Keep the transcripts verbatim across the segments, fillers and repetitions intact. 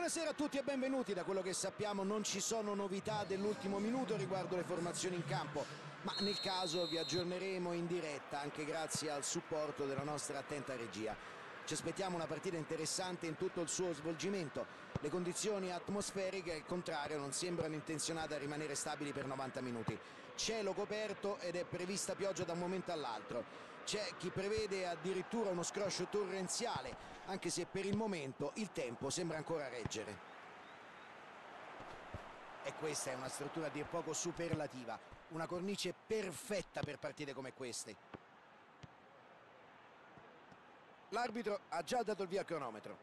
Buonasera a tutti e benvenuti. Da quello che sappiamo non ci sono novità dell'ultimo minuto riguardo le formazioni in campo, ma nel caso vi aggiorneremo in diretta anche grazie al supporto della nostra attenta regia. Ci aspettiamo una partita interessante in tutto il suo svolgimento. Le condizioni atmosferiche, al contrario, non sembrano intenzionate a rimanere stabili per novanta minuti. Cielo coperto ed è prevista pioggia da un momento all'altro. C'è chi prevede addirittura uno scroscio torrenziale, anche se per il momento il tempo sembra ancora reggere. E questa è una struttura a dir poco superlativa, una cornice perfetta per partite come queste. L'arbitro ha già dato il via al cronometro.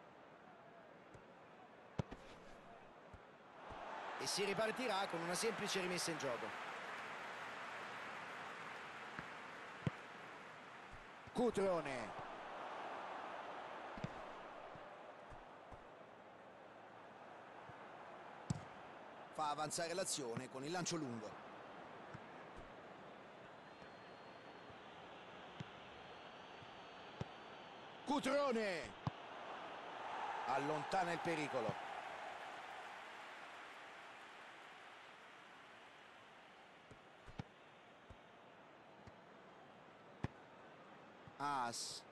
E si ripartirà con una semplice rimessa in gioco. Cutrone. Fa avanzare l'azione con il lancio lungo. Cutrone. Allontana il pericolo. As.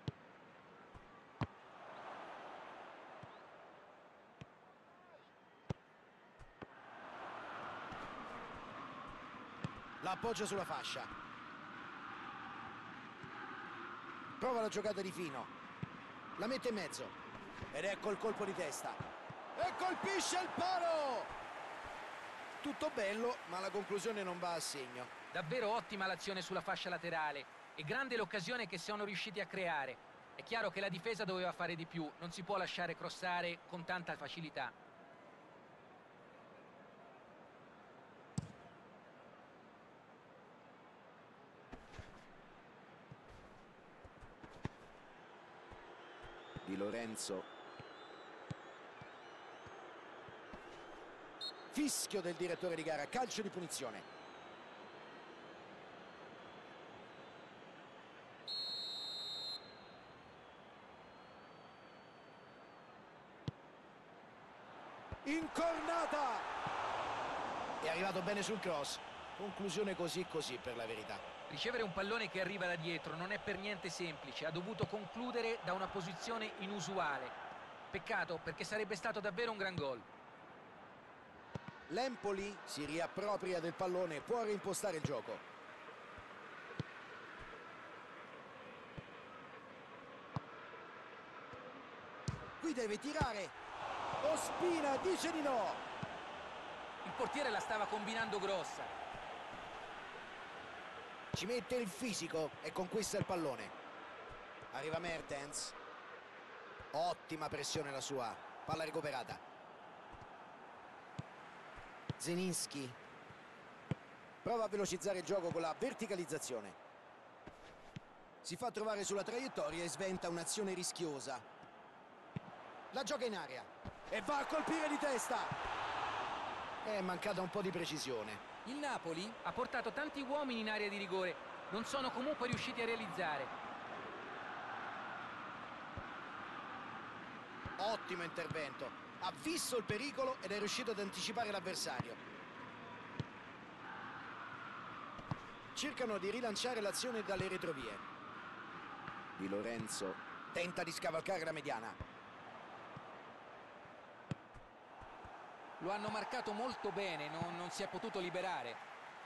La appoggia sulla fascia. Prova la giocata di fino. La mette in mezzo. Ed ecco il colpo di testa. E colpisce il palo! Tutto bello, ma la conclusione non va a segno. Davvero ottima l'azione sulla fascia laterale. E grande l'occasione che sono riusciti a creare. È chiaro che la difesa doveva fare di più, non si può lasciare crossare con tanta facilità. Di Lorenzo. Fischio del direttore di gara, calcio di punizione. Incornata! È arrivato bene sul cross. Conclusione così così per la verità. Ricevere un pallone che arriva da dietro non è per niente semplice, ha dovuto concludere da una posizione inusuale. Peccato, perché sarebbe stato davvero un gran gol. L'Empoli si riappropria del pallone e può reimpostare il gioco. Qui deve tirare. Ospina dice di no. Il portiere la stava combinando grossa. Ci mette il fisico e conquista il pallone. Arriva Mertens. Ottima pressione la sua. Palla recuperata. Zelinski. Prova a velocizzare il gioco con la verticalizzazione. Si fa trovare sulla traiettoria e sventa un'azione rischiosa. La gioca in area. E va a colpire di testa. È mancata un po' di precisione. Il Napoli ha portato tanti uomini in area di rigore, non sono comunque riusciti a realizzare. Ottimo intervento. Ha visto il pericolo ed è riuscito ad anticipare l'avversario. Cercano di rilanciare l'azione dalle retrovie. Di Lorenzo tenta di scavalcare la mediana. Lo hanno marcato molto bene, non, non si è potuto liberare.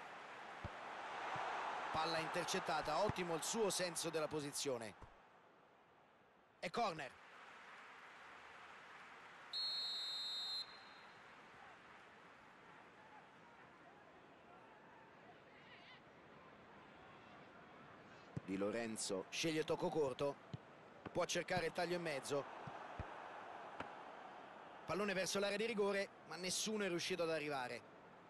Palla intercettata, ottimo il suo senso della posizione. E corner. Di Lorenzo sceglie il tocco corto. Può cercare il taglio in mezzo. Pallone verso l'area di rigore, ma nessuno è riuscito ad arrivare.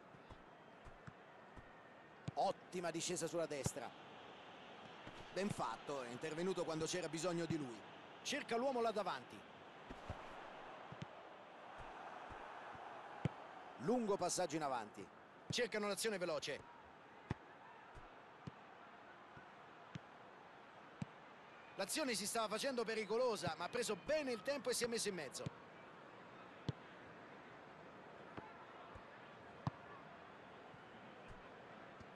Ottima discesa sulla destra. Ben fatto, è intervenuto quando c'era bisogno di lui. Cerca l'uomo là davanti. Lungo passaggio in avanti. Cercano l'azione veloce. L'azione si stava facendo pericolosa, ma ha preso bene il tempo e si è messo in mezzo.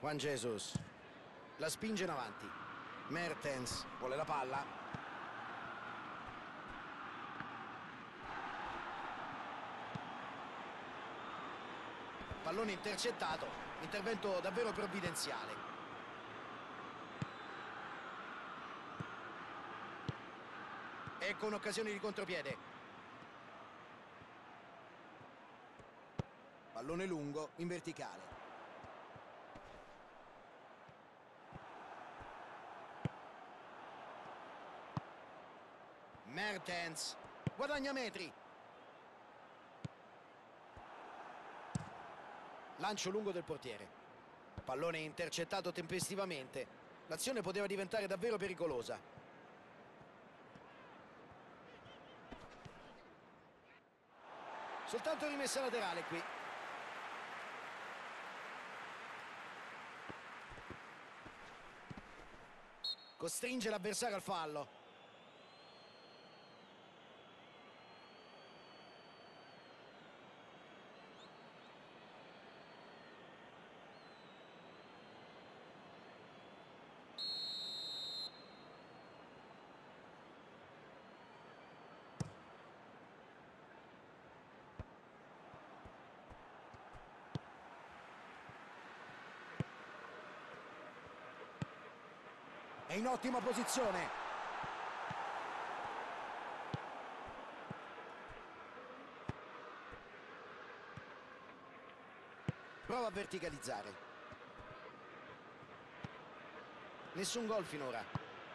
Juan Jesus la spinge in avanti. Mertens vuole la palla. Pallone intercettato, intervento davvero provvidenziale. Ecco un'occasione di contropiede. Pallone lungo in verticale. Mertens guadagna metri. Lancio lungo del portiere. Pallone intercettato tempestivamente. L'azione poteva diventare davvero pericolosa. Soltanto rimessa laterale qui. Costringe l'avversario al fallo. È in ottima posizione. Prova a verticalizzare. Nessun gol finora.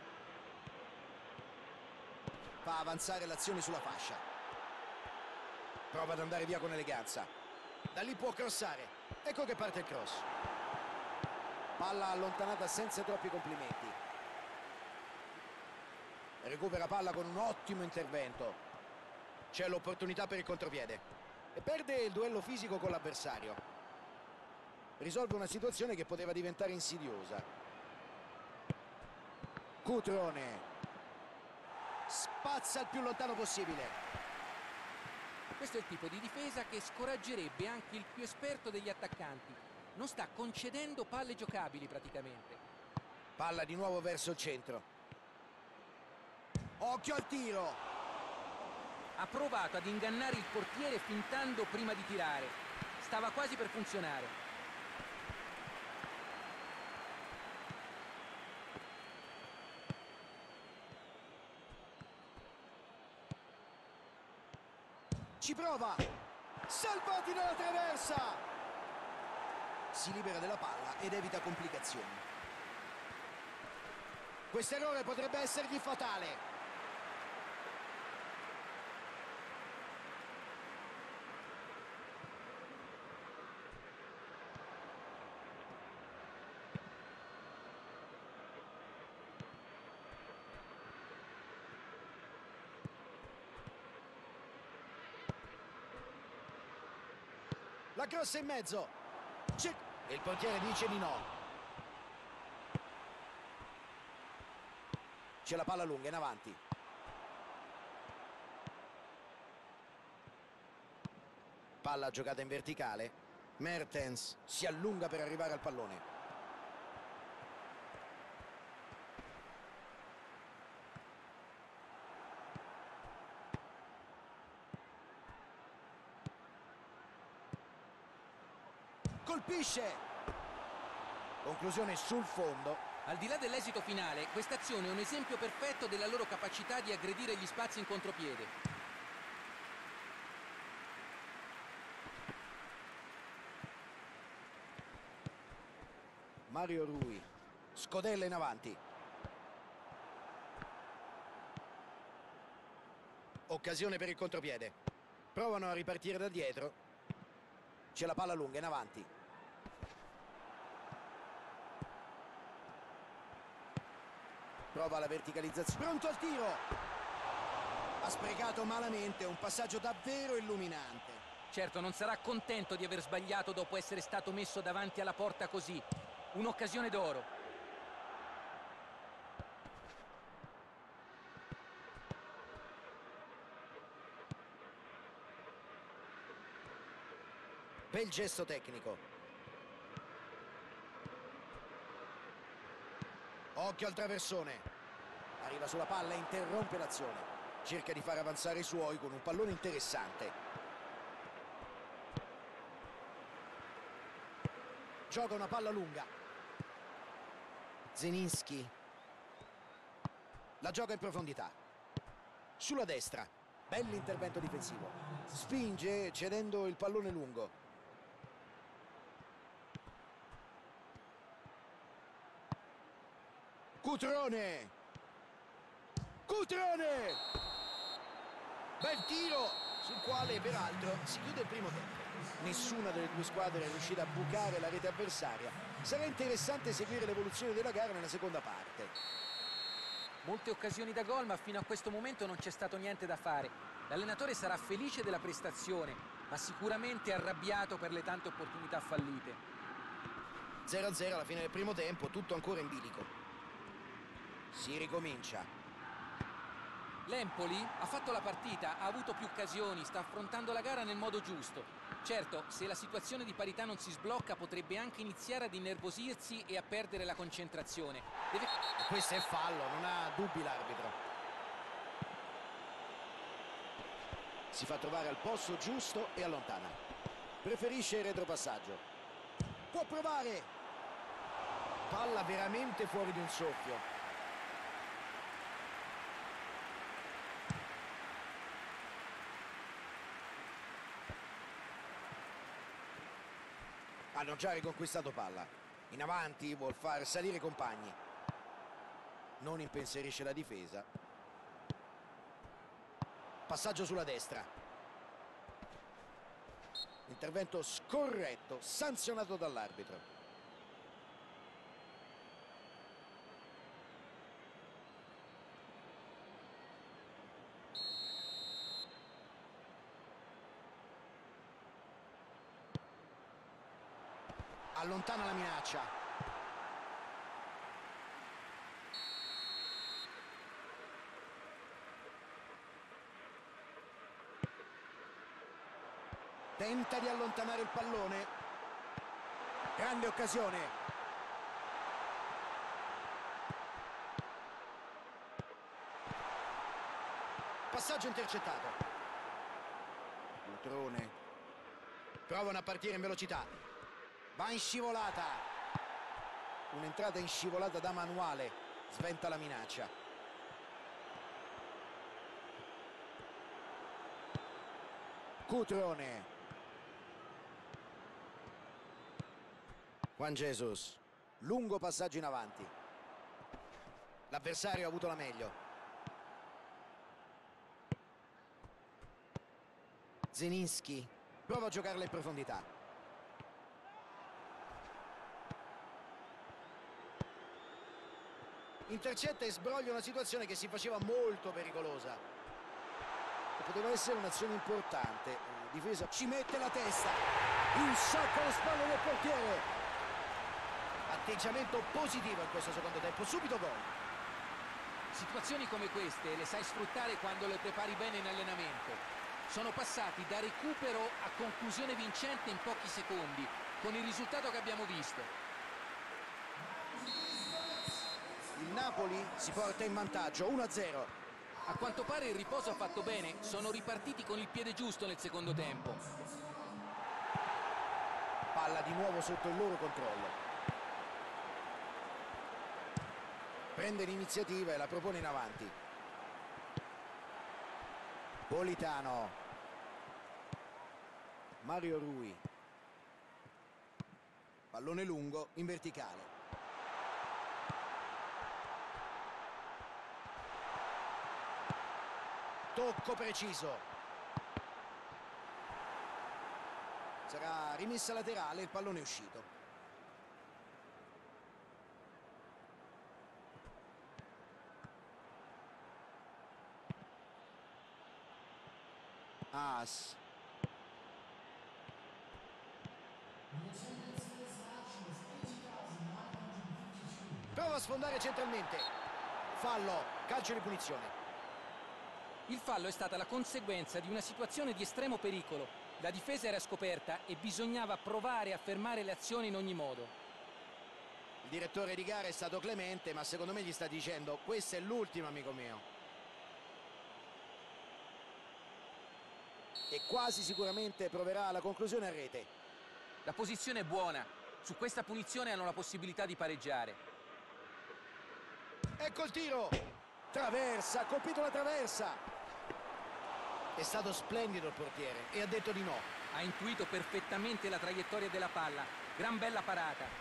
Fa avanzare l'azione sulla fascia. Prova ad andare via con eleganza. Da lì può crossare. Ecco che parte il cross. Palla allontanata senza troppi complimenti. Recupera palla con un ottimo intervento. C'è l'opportunità per il contropiede. E perde il duello fisico con l'avversario. Risolve una situazione che poteva diventare insidiosa. Cutrone spazza il più lontano possibile. Questo è il tipo di difesa che scoraggerebbe anche il più esperto degli attaccanti. Non sta concedendo palle giocabili praticamente. Palla di nuovo verso il centro. Occhio al tiro. Ha provato ad ingannare il portiere fintando prima di tirare. Stava quasi per funzionare. Ci prova. Salvati dalla traversa. Si libera della palla ed evita complicazioni. Questo errore potrebbe essergli fatale. La crossa in mezzo. C'è. E il portiere dice di no. C'è la palla lunga in avanti. Palla giocata in verticale. Mertens si allunga per arrivare al pallone. Colpisce. Conclusione sul fondo. Al di là dell'esito finale, questa azione è un esempio perfetto della loro capacità di aggredire gli spazi in contropiede. Mario Rui scodella in avanti. Occasione per il contropiede. Provano a ripartire da dietro. C'è la palla lunga in avanti. Prova la verticalizzazione. Pronto al tiro. Ha sprecato malamente un passaggio davvero illuminante. Certo, non sarà contento di aver sbagliato dopo essere stato messo davanti alla porta così. Un'occasione d'oro. Bel gesto tecnico. Occhio al traversone. Arriva sulla palla e interrompe l'azione. Cerca di far avanzare i suoi con un pallone interessante. Gioca una palla lunga. Zelinski. La gioca in profondità. Sulla destra. Bell'intervento difensivo. Spinge cedendo il pallone lungo. Cutrone. Cutrone. Bel tiro sul quale peraltro si chiude il primo tempo. Nessuna delle due squadre è riuscita a bucare la rete avversaria. Sarà interessante seguire l'evoluzione della gara nella seconda parte. Molte occasioni da gol, ma fino a questo momento non c'è stato niente da fare. L'allenatore sarà felice della prestazione, ma sicuramente arrabbiato per le tante opportunità fallite. zero a zero alla fine del primo tempo, tutto ancora in bilico. Si ricomincia. L'Empoli ha fatto la partita, ha avuto più occasioni, sta affrontando la gara nel modo giusto. Certo, se la situazione di parità non si sblocca, potrebbe anche iniziare ad innervosirsi e a perdere la concentrazione. Deve... Questo è fallo, non ha dubbi l'arbitro. Si fa trovare al posto giusto e allontana. Preferisce il retropassaggio. Può provare. Palla veramente fuori di un soffio. Hanno già riconquistato palla. In avanti vuol far salire i compagni. Non impensierisce la difesa. Passaggio sulla destra. Intervento scorretto, sanzionato dall'arbitro. Allontana la minaccia. Tenta di allontanare il pallone. Grande occasione. Passaggio intercettato. Cutrone. Provano a partire in velocità. Va in scivolata. Un'entrata in scivolata da manuale. Sventa la minaccia. Cutrone. Juan Jesus. Lungo passaggio in avanti. L'avversario ha avuto la meglio. Zelinski. Prova a giocarla in profondità. Intercetta e sbroglia una situazione che si faceva molto pericolosa. E poteva essere un'azione importante. La difesa ci mette la testa. Il sacco alle spalle del portiere. Atteggiamento positivo in questo secondo tempo. Subito gol. Situazioni come queste le sai sfruttare quando le prepari bene in allenamento. Sono passati da recupero a conclusione vincente in pochi secondi, con il risultato che abbiamo visto. Il Napoli si porta in vantaggio uno a zero. A quanto pare il riposo ha fatto bene, sono ripartiti con il piede giusto nel secondo tempo. Palla di nuovo sotto il loro controllo. Prende l'iniziativa e la propone in avanti. Politano. Mario Rui. Pallone lungo in verticale. Tocco preciso. Sarà rimessa laterale, il pallone è uscito. As. Prova a sfondare centralmente. Fallo, calcio di punizione. Il fallo è stata la conseguenza di una situazione di estremo pericolo. La difesa era scoperta e bisognava provare a fermare le azioni in ogni modo. Il direttore di gara è stato clemente, ma secondo me gli sta dicendo: questo è l'ultimo, amico mio. E quasi sicuramente proverà la conclusione a rete. La posizione è buona. Su questa punizione hanno la possibilità di pareggiare. Ecco il tiro. Traversa, ha colpito la traversa. È stato splendido il portiere e ha detto di no. Ha intuito perfettamente la traiettoria della palla. Gran bella parata.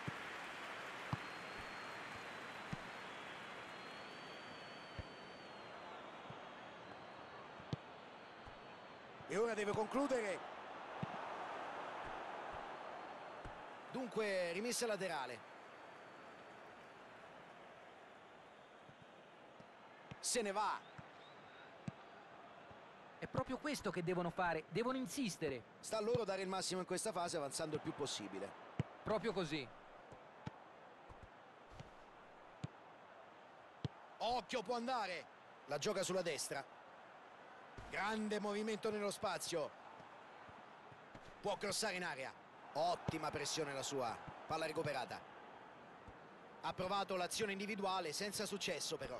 E ora deve concludere. Dunque rimessa laterale. Se ne va. È proprio questo che devono fare, devono insistere. Sta a loro dare il massimo in questa fase avanzando il più possibile. Proprio così. Occhio, può andare. La gioca sulla destra. Grande movimento nello spazio. Può crossare in area. Ottima pressione la sua. Palla recuperata. Ha provato l'azione individuale senza successo però.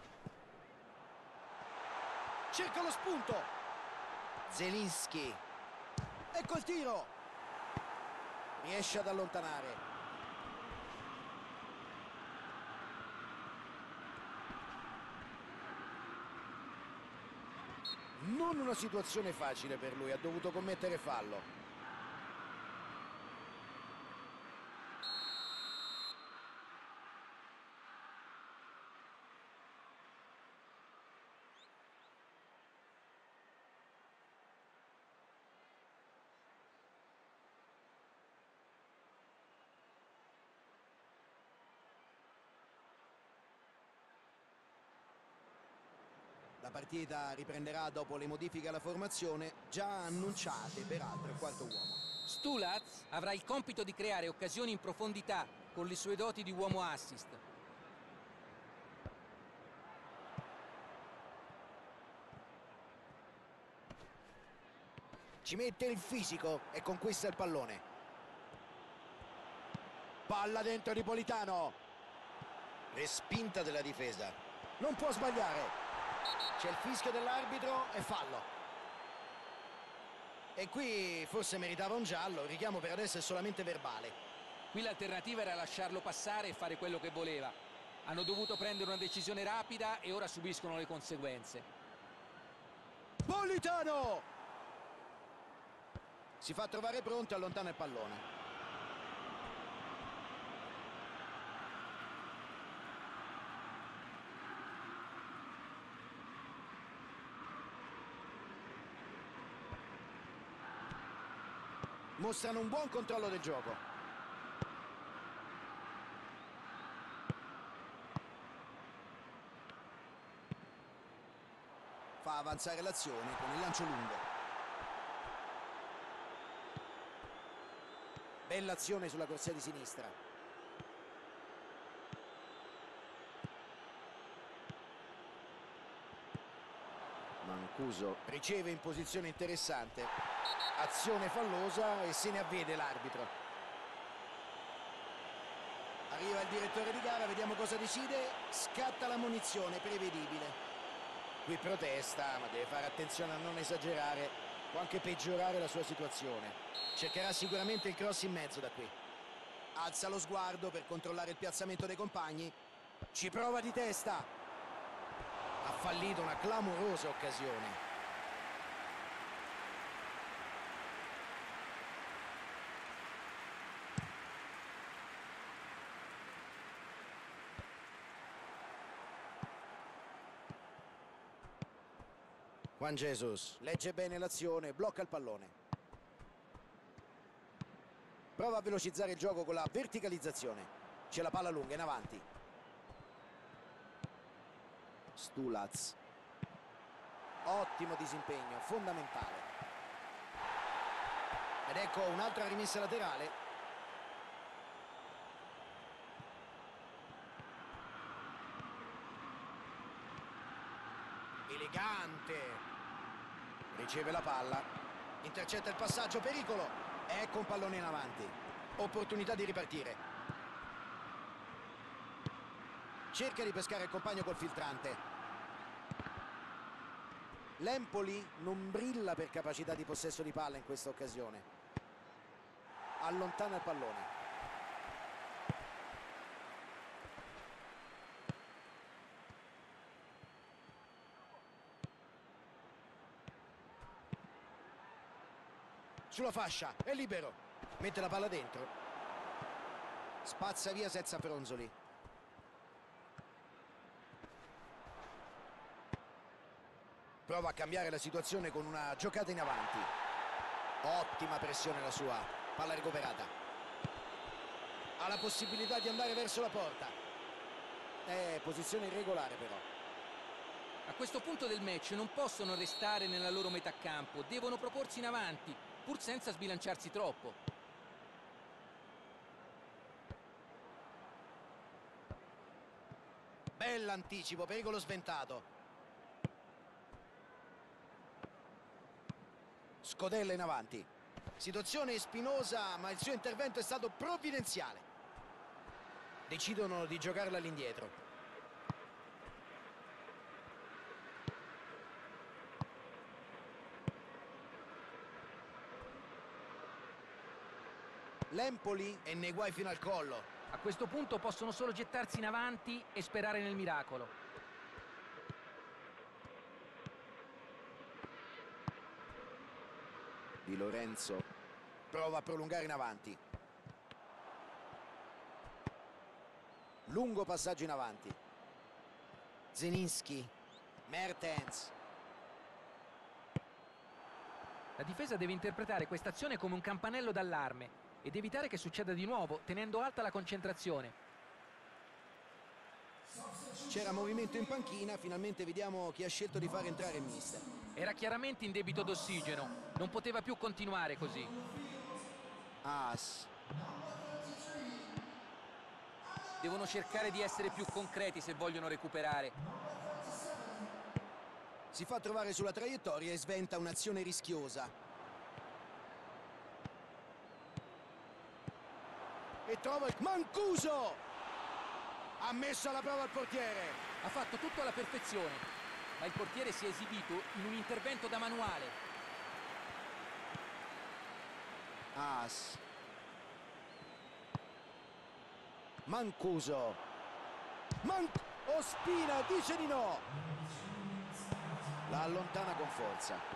Cerca lo spunto. Zelinski. Ecco il tiro. Riesce ad allontanare. Non una situazione facile per lui, ha dovuto commettere fallo. La partita riprenderà dopo le modifiche alla formazione, già annunciate peraltro il quarto uomo. Stulaz avrà il compito di creare occasioni in profondità con le sue doti di uomo assist. Ci mette il fisico e conquista il pallone. Palla dentro di Politano. Respinta della difesa. Non può sbagliare. C'è il fischio dell'arbitro e fallo. E qui forse meritava un giallo, il richiamo per adesso è solamente verbale. Qui l'alternativa era lasciarlo passare e fare quello che voleva. Hanno dovuto prendere una decisione rapida e ora subiscono le conseguenze. Politano! Si fa trovare pronto e allontana il pallone. Mostrano un buon controllo del gioco. Fa avanzare l'azione con il lancio lungo. Bella azione sulla corsia di sinistra. Mancuso riceve in posizione interessante. Azione fallosa e se ne avvede l'arbitro. Arriva il direttore di gara, vediamo cosa decide. Scatta la munizione, prevedibile. Qui protesta, ma deve fare attenzione a non esagerare. Può anche peggiorare la sua situazione. Cercherà sicuramente il cross in mezzo da qui. Alza lo sguardo per controllare il piazzamento dei compagni. Ci prova di testa. Ha fallito una clamorosa occasione. Juan Jesus legge bene l'azione, blocca il pallone. Prova a velocizzare il gioco con la verticalizzazione. C'è la palla lunga in avanti. Stulaz. Ottimo disimpegno, fondamentale. Ed ecco un'altra rimessa laterale. Elegante. Riceve la palla, intercetta il passaggio, pericolo. Ecco un pallone in avanti, opportunità di ripartire. cerca di pescare il compagno col filtrante. L'Empoli non brilla per capacità di possesso di palla in questa occasione. Allontana il pallone. Sulla fascia, è libero. Mette la palla dentro. Spazza via senza fronzoli. Prova a cambiare la situazione con una giocata in avanti. Ottima pressione la sua. Palla recuperata. Ha la possibilità di andare verso la porta. È posizione irregolare però. A questo punto del match non possono restare nella loro metà campo, devono proporsi in avanti, pur senza sbilanciarsi troppo. Bell'anticipo, pericolo sventato. Scodella in avanti. Situazione spinosa, ma il suo intervento è stato provvidenziale. Decidono di giocarla all'indietro. L'Empoli è nei guai fino al collo. A questo punto possono solo gettarsi in avanti e sperare nel miracolo. Di Lorenzo prova a prolungare in avanti. Lungo passaggio in avanti. Zelinski, Mertens. La difesa deve interpretare questa azione come un campanello d'allarme ed evitare che succeda di nuovo, tenendo alta la concentrazione. C'era movimento in panchina, finalmente vediamo chi ha scelto di far entrare il mister. Era chiaramente in debito d'ossigeno, non poteva più continuare così. As. Devono cercare di essere più concreti se vogliono recuperare. Si fa trovare sulla traiettoria e sventa un'azione rischiosa. E trova il Mancuso! Ha messo alla prova il portiere. Ha fatto tutto alla perfezione, ma il portiere si è esibito in un intervento da manuale. As. Mancuso. Man Ospina dice di no. La allontana con forza.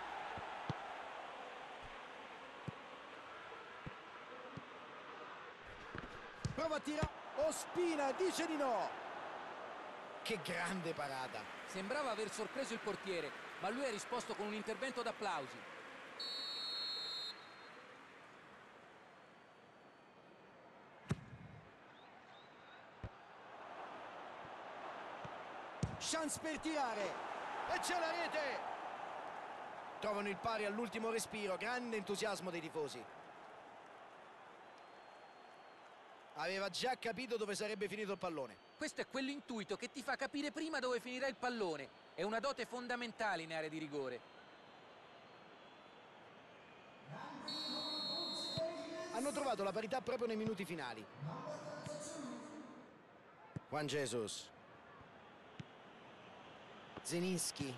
Prova a tirare. Ospina dice di no. Che grande parata. Sembrava aver sorpreso il portiere, ma lui ha risposto con un intervento d'applausi. Chance per tirare. E c'è la rete. Trovano il pari all'ultimo respiro. Grande entusiasmo dei tifosi. Aveva già capito dove sarebbe finito il pallone. Questo è quell'intuito che ti fa capire prima dove finirà il pallone. È una dote fondamentale in area di rigore. Hanno trovato la parità proprio nei minuti finali. Juan Jesus. Zelinski.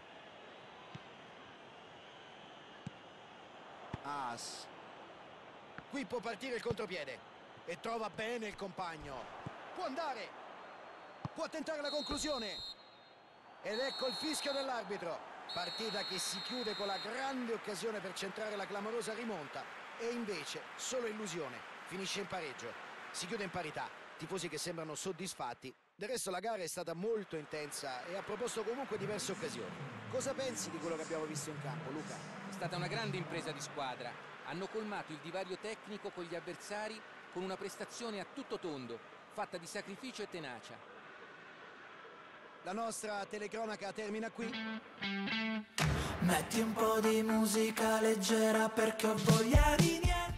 As. Qui può partire il contropiede. E trova bene il compagno. Può andare. Può tentare la conclusione. Ed ecco il fischio dell'arbitro. Partita che si chiude con la grande occasione per centrare la clamorosa rimonta. E invece, solo illusione. Finisce in pareggio. Si chiude in parità. Tifosi che sembrano soddisfatti. Del resto la gara è stata molto intensa e ha proposto comunque diverse occasioni. Cosa pensi di quello che abbiamo visto in campo, Luca? È stata una grande impresa di squadra. Hanno colmato il divario tecnico con gli avversari con una prestazione a tutto tondo, fatta di sacrificio e tenacia. La nostra telecronaca termina qui. Metti un po' di musica leggera perché ho voglia di niente.